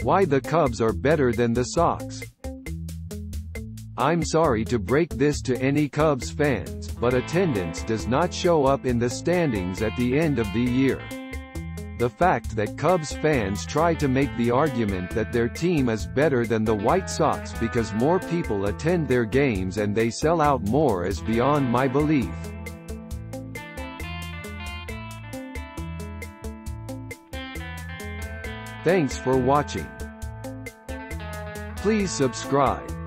Why the Cubs are better than the Sox. I'm sorry to break this to any Cubs fans, but attendance does not show up in the standings at the end of the year. The fact that Cubs fans try to make the argument that their team is better than the White Sox because more people attend their games and they sell out more is beyond my belief. Thanks for watching. Please subscribe.